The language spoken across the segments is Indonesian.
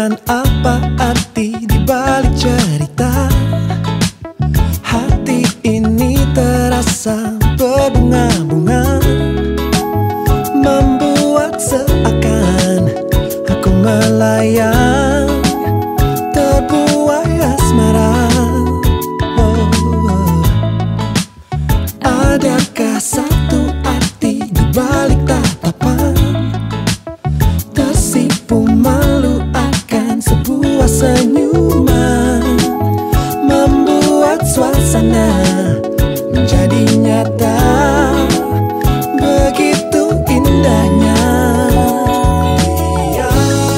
Tanyakan apa arti di balik cerita. Hati ini terasa berbunga-bunga, membuat seakan aku melayang, terbuai asmara. Adakah satu arti di balik tatapan? Tersipu malu akan sebuah senyuman, membuat suasana menjadi nyata. Begitu indahnya dia,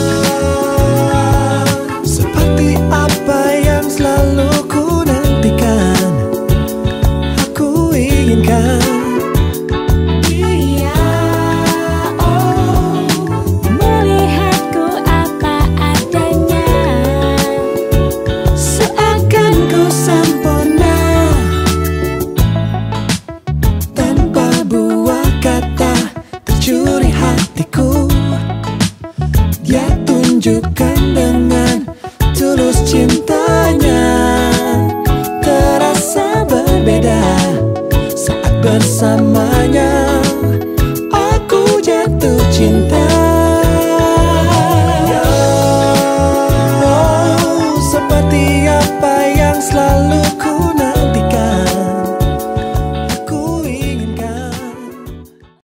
seperti apa yang selalu ku nantikan, aku inginkan. Curi hatiku, dia tunjukkan dengan tulus cintanya. Terasa berbeda saat bersamanya, aku jatuh cinta.